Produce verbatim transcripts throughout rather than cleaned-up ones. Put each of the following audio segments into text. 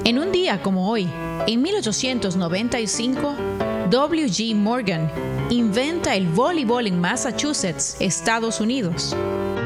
En un día como hoy, en mil ochocientos noventa y cinco, W G Morgan inventa el voleibol en Massachusetts, Estados Unidos.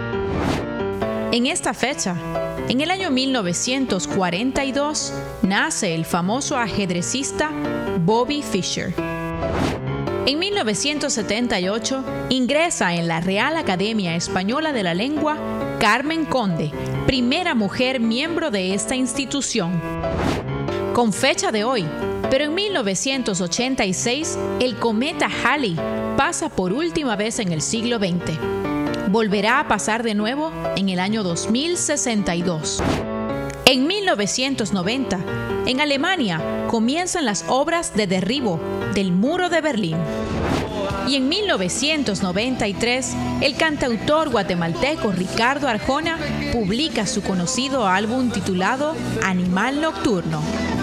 En esta fecha, en el año mil novecientos cuarenta y dos, nace el famoso ajedrecista Bobby Fischer. En mil novecientos setenta y ocho, ingresa en la Real Academia Española de la Lengua Carmen Conde, primera mujer miembro de esta institución. Con fecha de hoy, pero en mil novecientos ochenta y seis, el cometa Halley pasa por última vez en el siglo veinte. Volverá a pasar de nuevo en el año dos mil sesenta y dos. En mil novecientos noventa, en Alemania, comienzan las obras de derribo del Muro de Berlín. Y en mil novecientos noventa y tres, el cantautor guatemalteco Ricardo Arjona publica su conocido álbum titulado Animal Nocturno.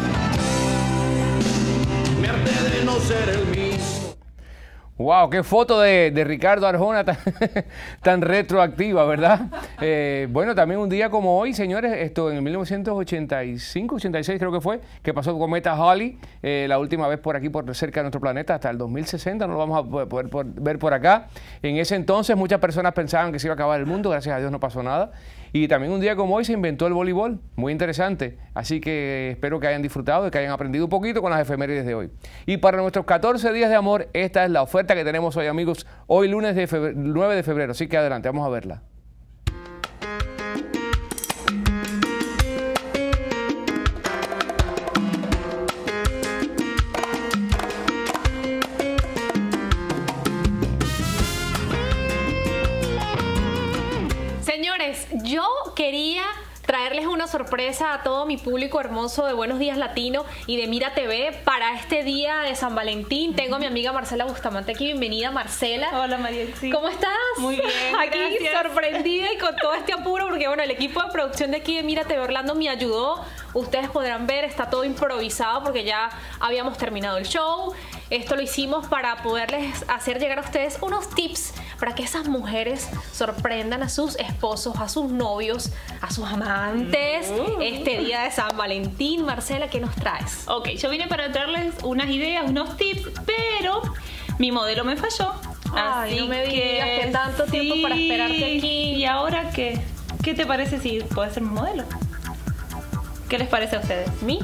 Me harté de no ser el mismo. Wow, qué foto de, de Ricardo Arjona tan, tan retroactiva, ¿verdad? Eh, bueno, también un día como hoy, señores, esto en mil novecientos ochenta y cinco, ochenta y seis creo que fue, que pasó el cometa Halley, eh, la última vez por aquí, por cerca de nuestro planeta, hasta el dos mil sesenta, no lo vamos a poder, poder, poder ver por acá. En ese entonces muchas personas pensaban que se iba a acabar el mundo, gracias a Dios no pasó nada. Y también un día como hoy se inventó el voleibol, muy interesante. Así que espero que hayan disfrutado y que hayan aprendido un poquito con las efemérides de hoy. Y para nuestros catorce días de amor, esta es la oferta que tenemos hoy, amigos, hoy lunes de febrero, nueve de febrero. Así que adelante, vamos a verla. Yo quería traerles una sorpresa a todo mi público hermoso de Buenos Días Latino y de Mira T V para este día de San Valentín. Tengo a mi amiga Marcela Bustamante aquí. Bienvenida, Marcela. Hola, María. Sí. ¿Cómo estás? Muy bien, Aquí gracias. sorprendida y con todo este apuro porque, bueno, el equipo de producción de aquí de Mira T V Orlando me ayudó. Ustedes podrán ver, está todo improvisado porque ya habíamos terminado el show. Esto lo hicimos para poderles hacer llegar a ustedes unos tips para que esas mujeres sorprendan a sus esposos, a sus novios, a sus amantes mm. este día de San Valentín. Marcela, ¿qué nos traes? Ok, yo vine para traerles unas ideas, unos tips, pero mi modelo me falló. Ay, así no me que, digas que tanto tiempo sí, para esperarte aquí. ¿Y ahora qué? ¿Qué te parece si puedes ser mi modelo? ¿Qué les parece a ustedes? ¿Mí?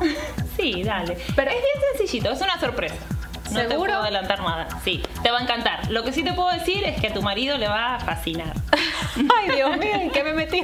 Sí, dale. Pero es bien sencillito, es una sorpresa. No ¿Seguro? te puedo adelantar nada. Sí, te va a encantar. Lo que sí te puedo decir es que a tu marido le va a fascinar. Ay, Dios mío, ¿en qué me metí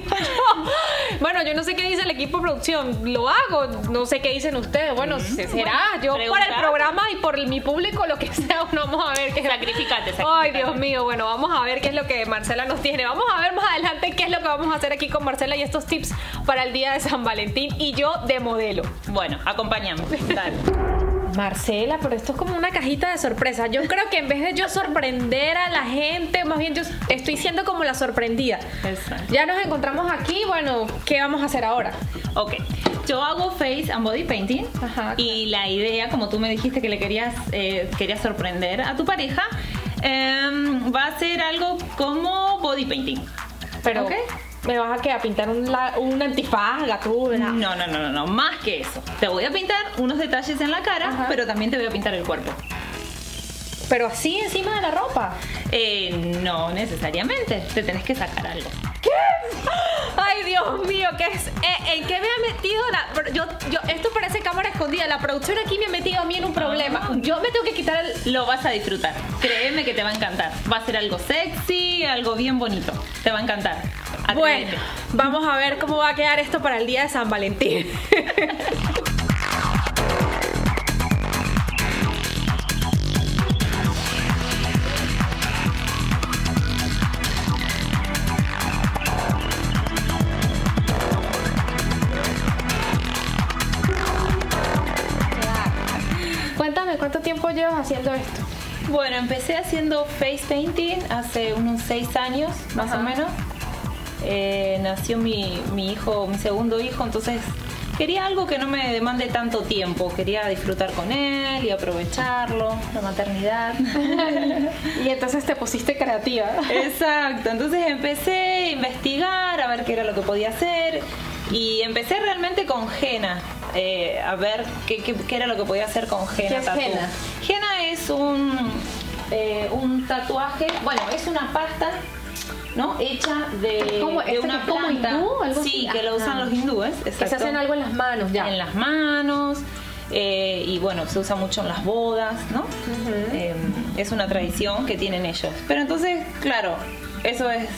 yo? Bueno, yo no sé qué dice el equipo de producción. Lo hago, no sé qué dicen ustedes. Bueno, mm, será. Bueno, yo pregunta. Para el programa y por mi público, lo que sea, bueno, vamos a ver qué es. Sacrificate, sacrificate. Ay, Dios mío, bueno, vamos a ver qué es lo que Marcela nos tiene. Vamos a ver más adelante qué es lo que vamos a hacer aquí con Marcela y estos tips para el día de San Valentín y yo de modelo. Bueno, acompáñame. Dale. Marcela, pero esto es como una cajita de sorpresa. Yo creo que en vez de yo sorprender a la gente, más bien yo estoy siendo como la sorprendida. Exacto. Ya nos encontramos aquí, bueno, ¿qué vamos a hacer ahora? Ok, yo hago face and body painting. Ajá, y la idea, como tú me dijiste que le querías, eh, querías sorprender a tu pareja, eh, va a ser algo como body painting. Pero, ¿ok? ¿Me vas a qué? ¿A pintar un, un antifaz, gatúbela? No, no, no, no, no, más que eso. Te voy a pintar unos detalles en la cara, ajá, pero también te voy a pintar el cuerpo. ¿Pero así encima de la ropa? Eh, no necesariamente. Te tenés que sacar algo. ¿Qué? Ay, Dios mío, ¿qué es? Eh, ¿En qué me ha metido la...? Yo, yo, esto parece cámara escondida. La producción aquí me ha metido a mí en un problema. Yo me tengo que quitar el... Lo vas a disfrutar. Créeme que te va a encantar. Va a ser algo sexy, algo bien bonito. Te va a encantar. Atrévete. Bueno, vamos a ver cómo va a quedar esto para el día de San Valentín. Cuéntame, ¿cuánto tiempo llevas haciendo esto? Bueno, empecé haciendo face painting hace unos seis años, más Ajá. o menos. Eh, nació mi, mi hijo, mi segundo hijo, entonces quería algo que no me demande tanto tiempo. Quería disfrutar con él y aprovecharlo, la maternidad. Y entonces te pusiste creativa. Exacto, entonces empecé a investigar, a ver qué era lo que podía hacer. Y empecé realmente con henna. eh, a ver qué, qué, qué era lo que podía hacer con henna ¿Qué es tattoo. henna? Henna es un, eh, un tatuaje, bueno, es una pasta, ¿no? Hecha de, ¿Cómo? de ¿Este una que es como planta. hindú? ¿Algo Sí, así? que lo usan Ajá. los hindúes. Que se exacto. hacen algo en las manos ya. En las manos. Eh, y bueno, se usa mucho en las bodas, ¿no? Ujú. Eh, es una tradición que tienen ellos. Pero entonces, claro, eso es...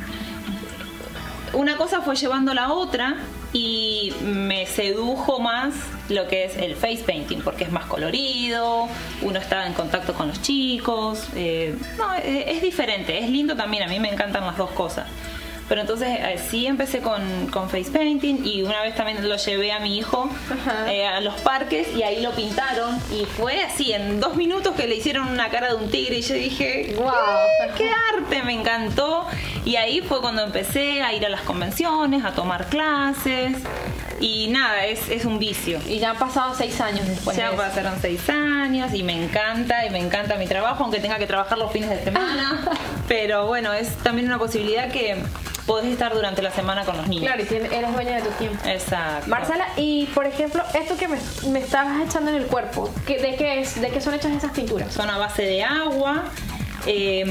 Una cosa fue llevando la otra y me sedujo más lo que es el face painting, porque es más colorido, uno está en contacto con los chicos. Eh, no, es, es diferente, es lindo también, a mí me encantan las dos cosas. Pero entonces eh, sí empecé con, con face painting y una vez también lo llevé a mi hijo eh, a los parques y ahí lo pintaron y fue así, en dos minutos que le hicieron una cara de un tigre y yo dije, Wow. ¡qué, qué arte! Me encantó. Y ahí fue cuando empecé a ir a las convenciones, a tomar clases y nada, es, es un vicio. Y ya han pasado seis años después Ya de eso. pasaron seis años y me encanta y me encanta mi trabajo, aunque tenga que trabajar los fines de semana. Pero bueno, es también una posibilidad que podés estar durante la semana con los niños. Claro, y tienes- eres dueña de tu tiempo. Exacto. Marcela, y por ejemplo, esto que me, me estabas echando en el cuerpo, ¿qué- ¿de qué es? ¿De qué son hechas esas pinturas? Son a base de agua. eh,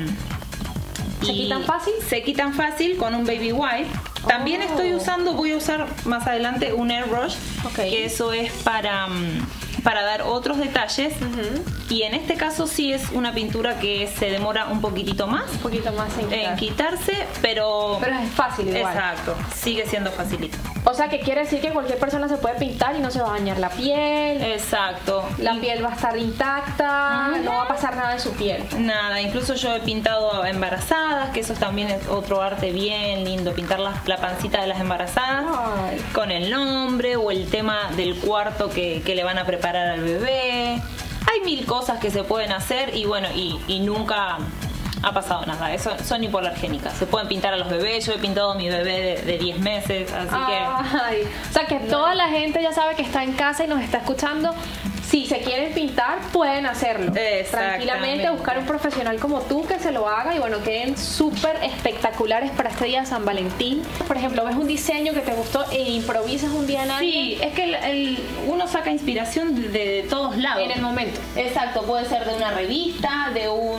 ¿Se y quitan fácil? Se quitan fácil con un baby wipe. También Oh. estoy usando, voy a usar más adelante un airbrush, Ok. que eso es para, mm, para dar otros detalles. Y en este caso sí es una pintura que se demora un poquitito más Un poquito más en en quitar. quitarse, pero... Pero es fácil igual. Exacto, sigue siendo facilito. O sea, que quiere decir que cualquier persona se puede pintar y no se va a dañar la piel. Exacto. La Y- piel va a estar intacta, Ujú. no va a pasar nada en su piel. Nada, incluso yo he pintado a embarazadas, que eso también es otro arte bien lindo, pintar la, la pancita de las embarazadas Ay. con el nombre o el tema del cuarto que, que le van a preparar al bebé. Hay mil cosas que se pueden hacer y bueno, y, y nunca ha pasado nada. Eso son hipoalergénicas. Se pueden pintar a los bebés. Yo he pintado a mi bebé de, de diez meses, así Ay. O sea, que toda la gente ya sabe que está en casa y nos está escuchando. Si se quieren pintar, pueden hacerlo. Exactamente. Tranquilamente, buscar un profesional como tú que se lo haga y bueno, queden súper espectaculares para este día de San Valentín. Por ejemplo, ves un diseño que te gustó e improvisas un día en que... alguien. Sí, es que el- el- uno saca inspiración de, de todos lados. En el momento. Exacto, puede ser de una revista, de un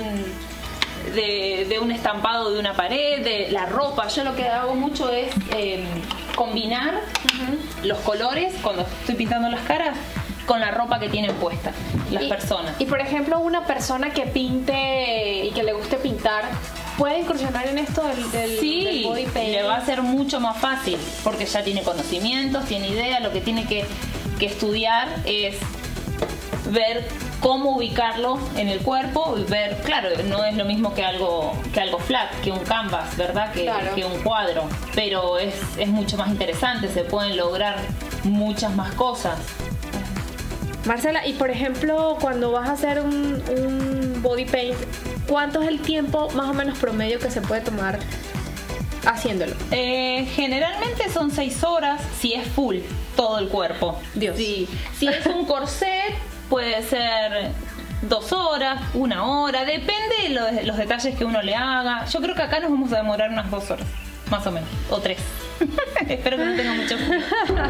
de, de un estampado de una pared, de la ropa. Yo lo que hago mucho es eh, combinar los colores cuando estoy pintando las caras con la ropa que tienen puesta las Y- personas. Y por ejemplo, una persona que pinte y que le guste pintar, ¿puede incursionar en esto del, del, del Sí, body paint? le va a ser mucho más fácil porque ya tiene conocimientos, tiene idea. Lo que tiene que, que estudiar es ver cómo ubicarlo en el cuerpo y ver, claro, no es lo mismo que algo que algo flat, que un canvas, ¿verdad? Que, Claro. que un cuadro, pero es, es mucho más interesante, se pueden lograr muchas más cosas. Marcela, y por ejemplo, cuando vas a hacer un, un body paint, ¿cuánto es el tiempo más o menos promedio que se puede tomar haciéndolo? Eh, generalmente son seis horas si es full, todo el cuerpo. Dios. Si, si es un corset, puede ser dos horas, una hora, depende de los, los detalles que uno le haga. Yo creo que acá nos vamos a demorar unas dos horas, más o menos, o tres. Espero que no tenga mucho frío.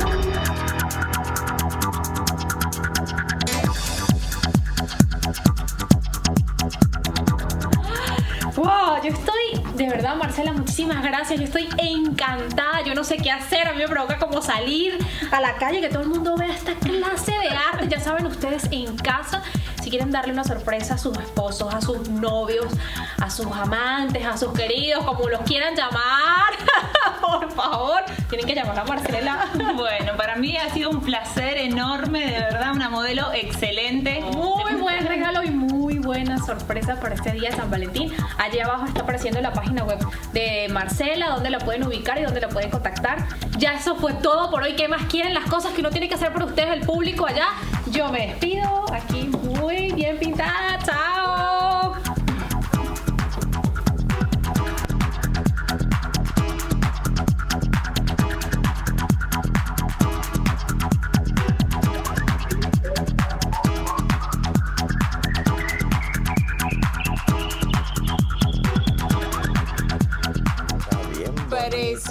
Wow, yo estoy, de verdad, Marcela, muchísimas gracias. Yo estoy encantada. Yo no sé qué hacer. A mí me provoca como salir a la calle, que todo el mundo vea esta clase de arte. Ya saben ustedes en casa, si quieren darle una sorpresa a sus esposos, a sus novios, a sus amantes, a sus queridos, como los quieran llamar, por favor, tienen que llamar a Marcela. Bueno, para mí ha sido un placer enorme, de verdad, una modelo excelente. Muy buen regalo y muy buena sorpresa para este día de San Valentín. Allí abajo está apareciendo la página web de Marcela, donde la pueden ubicar y donde la pueden contactar. Ya eso fue todo por hoy. ¿Qué más quieren? Las cosas que uno tiene que hacer por ustedes, el público allá. Yo me despido. Aquí muy bien pintada. ¡Chao! Preciosa.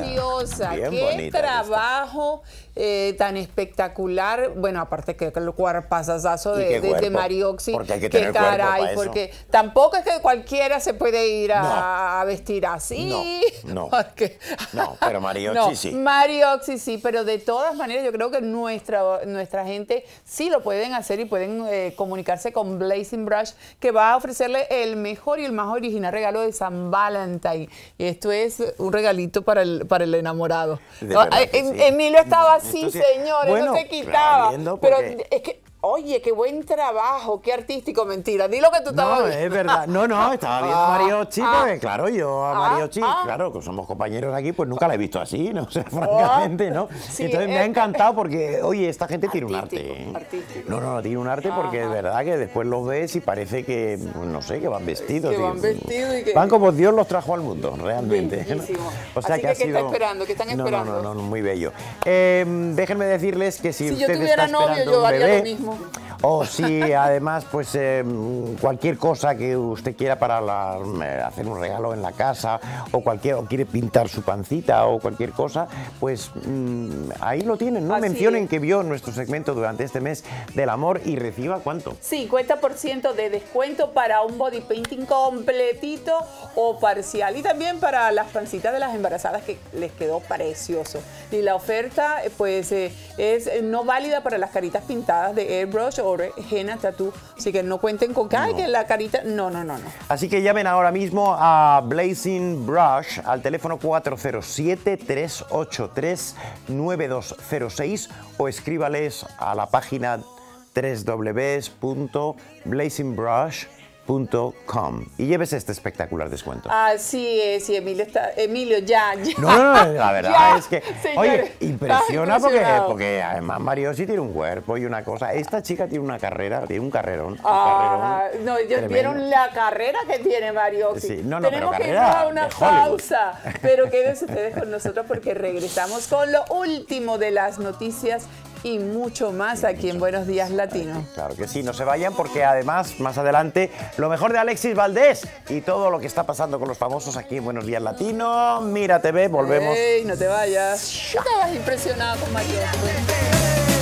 cosa, Bien qué bonita trabajo eh, tan espectacular. Bueno, aparte que el cuerpazazazo ¿Y de, qué de, de cuerpo? Marioxi. Porque hay que qué tener cuerpo caray, para eso. porque tampoco es que cualquiera se puede ir a, No. a vestir así. No, no. Porque- No, pero Marioxi No, sí. Marioxi sí, pero de todas maneras yo creo que nuestra, nuestra gente sí lo pueden hacer y pueden eh, comunicarse con Blazing Brush, que va a ofrecerle el mejor y el más original regalo de San Valentín. Y esto es un regalito para el, para el enamorado. De No, verdad eh, que em- sí. Emilio estaba No, así, esto sí. señores, Bueno, no se claro, quitaba. viendo Pero porque- es que, oye, qué buen trabajo, qué artístico, mentira. Di lo que tú estabas No, viendo. es verdad. No, no, estaba viendo Ah, Mariochi, ah, porque claro, yo a ah, Mariochi, ah. claro, que somos compañeros aquí, pues nunca la he visto así, no sé, francamente, ¿no? Sí, Entonces me eh, ha encantado porque, oye, esta gente tiene un Artístico, arte. ¿eh? artístico. No, no, no, tiene un arte porque es verdad que después los ves y parece que, pues, no sé, que van vestidos. Que tío. van vestidos y que- Van como Dios los trajo al mundo, realmente. ¿no? Bellísimo. O sea Así que que, ha ¿qué sido... está esperando? ¿Qué están No, esperando? No, no, no, muy bello. Eh, déjenme decirles que si, Si yo usted tuviera está novio, esperando yo un haría bebé, lo mismo. o si además, pues eh, cualquier cosa que usted quiera para la- eh, hacer un regalo en la casa, o cualquier, o quiere pintar su pancita o cualquier cosa, pues mm, ahí lo tienen, ¿no? Así Mencionen es. que vio nuestro segmento durante este mes del amor y reciba ¿cuánto? cincuenta por ciento de descuento para un body painting completito o parcial. Y también para las pancitas de las embarazadas, que les quedó precioso. Y la oferta, eh, pues, eh, es eh, no válida para las caritas pintadas de airbrush o henna tattoo. Así que no cuenten con que, ay, No. que la carita... No, no, no, no. Así que llamen ahora mismo a Blazing Brush al teléfono cuatro cero siete, tres ocho tres, nueve dos cero seis o escríbales a la página doble u doble u doble u punto blazing brush punto com y llévese este espectacular descuento. Así es, sí, Emilio está... Emilio, ya, ya. No, no, no, la verdad Ya, es que, señores, oye, impresiona estás porque, impresionado. porque además Mario sí tiene un cuerpo y una cosa. Esta chica tiene una carrera, tiene un carrerón. un Ah, carrerón no, ellos tremendo. vieron la carrera que tiene Marioxi. Sí, no, no, Tenemos pero que ir carrera a una de Hollywood. pausa, pero quédense ustedes con nosotros porque regresamos con lo último de las noticias y mucho más aquí en Buenos Días Latino. Claro que sí, no se vayan porque además más adelante lo mejor de Alexis Valdés y todo lo que está pasando con los famosos aquí en Buenos Días Latino. Mira T V, volvemos. Ey, no te vayas. Tú estabas impresionado con Marioxi.